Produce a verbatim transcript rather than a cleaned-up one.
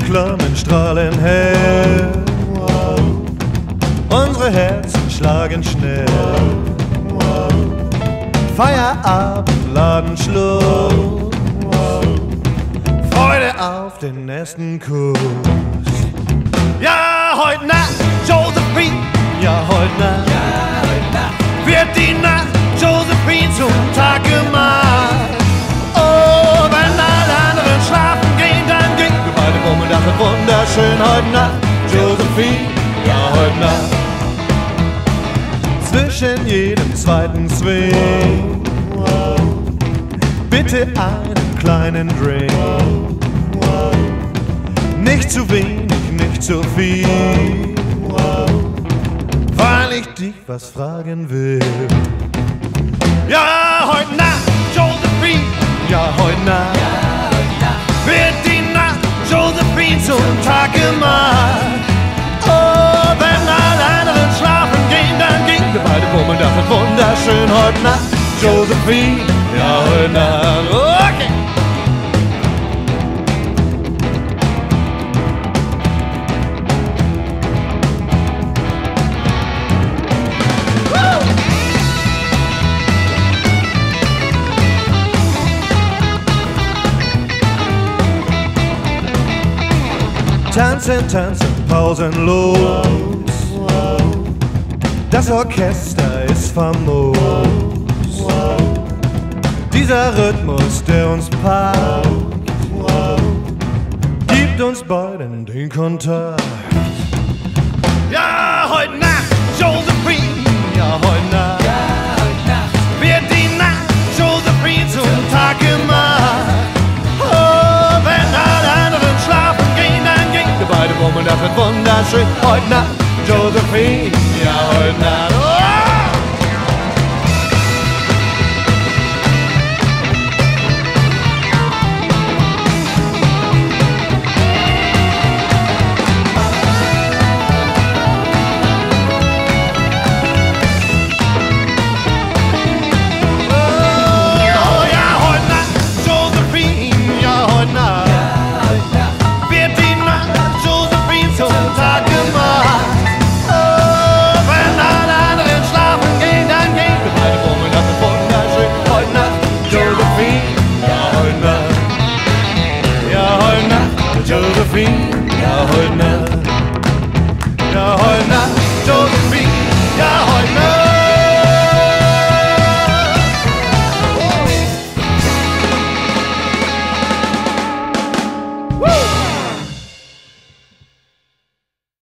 Flammen strahlen hell. Unsere Herzen schlagen schnell. Feierabend, Ladenschluss. Freude auf den ersten Kuss. Ja, heute Nacht, Josephine. Ja, heute Nacht, ja, heute Nacht wird die Nacht Josephine zum Tag gemacht. Oh, wenn alle anderen schlafen gehen, dann gehen wir beide rum und das wird wunderschön. Heute Nacht, Josephine, ja, heute Nacht. Zwischen jedem zweiten Swing bitte einen kleinen Drink. Nicht zu wenig, nicht zu viel, weil ich dich was fragen will. Ja, heute Nacht, Josephine, ja, heute Nacht, ja, heute Nacht wird die Nacht Josephine zum Tag gemacht. Oh, wenn alle anderen schlafen gehen, dann gehen wir beide rum und das wird wunderschön. Heute Nacht, Josephine, ja, heute Nacht, okay. Tanzen, tanzen, pausenlos. Das Orchester ist famos. Dieser Rhythmus, der uns packt, gibt uns beiden den Kontakt. Ja, heute Nacht, Josephine, ja, heute Nacht, ja, heute Nacht wird die Nacht Josephine zum Tag gemacht. Oh, wenn alle anderen schlafen gehen, dann gehen wir beide rum und das wird wunderschön. Heute Nacht, Josephine,